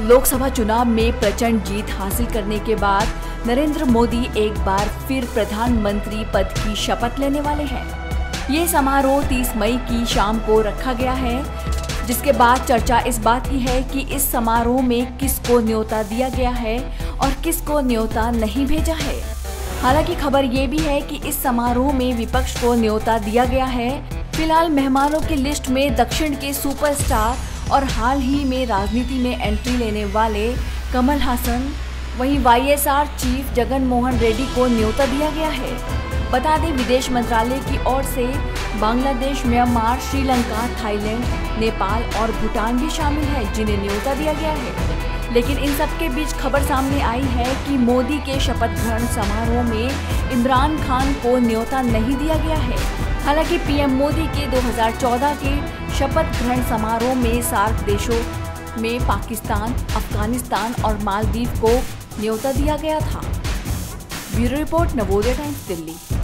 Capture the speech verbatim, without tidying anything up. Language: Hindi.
लोकसभा चुनाव में प्रचंड जीत हासिल करने के बाद नरेंद्र मोदी एक बार फिर प्रधानमंत्री पद की शपथ लेने वाले हैं। ये समारोह तीस मई की शाम को रखा गया है, जिसके बाद चर्चा इस बात की है कि इस समारोह में किसको न्योता दिया गया है और किसको न्योता नहीं भेजा है। हालांकि खबर ये भी है कि इस समारोह में विपक्ष को न्योता दिया गया है। फिलहाल मेहमानों की लिस्ट में दक्षिण के सुपरस्टार और हाल ही में राजनीति में एंट्री लेने वाले कमल हासन, वहीं वाईएसआर चीफ जगन मोहन रेड्डी को न्योता दिया गया है। बता दें, विदेश मंत्रालय की ओर से बांग्लादेश, म्यांमार, श्रीलंका, थाईलैंड, नेपाल और भूटान भी शामिल है, जिन्हें न्योता दिया गया है। लेकिन इन सब के बीच खबर सामने आई है कि मोदी के शपथ ग्रहण समारोह में इमरान खान को न्योता नहीं दिया गया है। हालांकि पीएम मोदी के दो हज़ार चौदह के शपथ ग्रहण समारोह में सार्क देशों में पाकिस्तान, अफगानिस्तान और मालदीव को न्योता दिया गया था। Bureau report, Navodaya Times, Delhi.